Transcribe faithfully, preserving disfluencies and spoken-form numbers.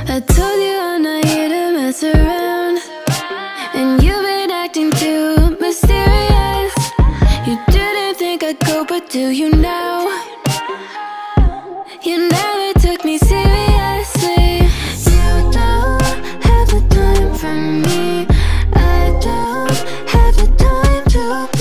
I told you I'm not here to mess around, and you've been acting too mysterious. You didn't think I'd go, but do you now? You now